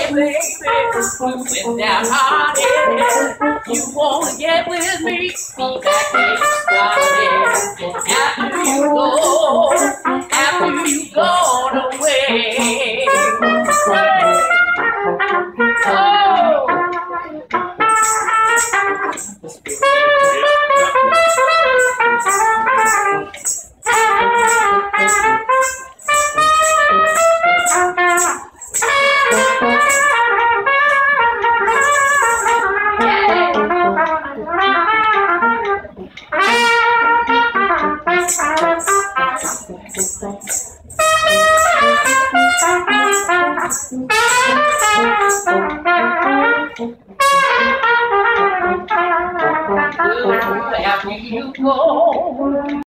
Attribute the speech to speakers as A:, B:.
A: baby, we went downhearted. You wanna get with me? Be back when you started. After you gone away. Oh. After you go,